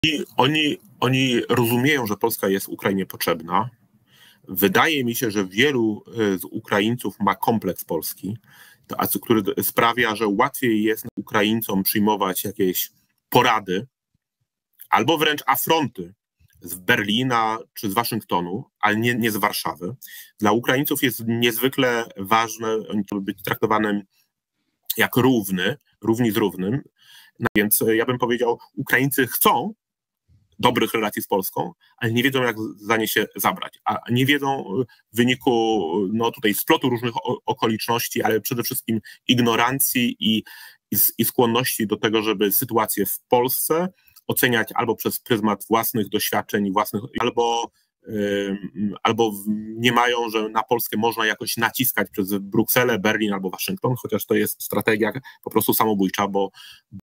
Oni rozumieją, że Polska jest Ukrainie potrzebna. Wydaje mi się, że wielu z Ukraińców ma kompleks Polski, który sprawia, że łatwiej jest Ukraińcom przyjmować jakieś porady albo wręcz afronty z Berlina czy z Waszyngtonu, ale nie z Warszawy. Dla Ukraińców jest niezwykle ważne, oni chcą być traktowanym jak równi z równym. Więc ja bym powiedział, Ukraińcy chcą dobrych relacji z Polską, ale nie wiedzą, jak za nie się zabrać. A nie wiedzą w wyniku tutaj splotu różnych okoliczności, ale przede wszystkim ignorancji i skłonności do tego, żeby sytuację w Polsce oceniać albo przez pryzmat własnych doświadczeń, albo nie mają, że na Polskę można jakoś naciskać przez Brukselę, Berlin albo Waszyngton, chociaż to jest strategia po prostu samobójcza, bo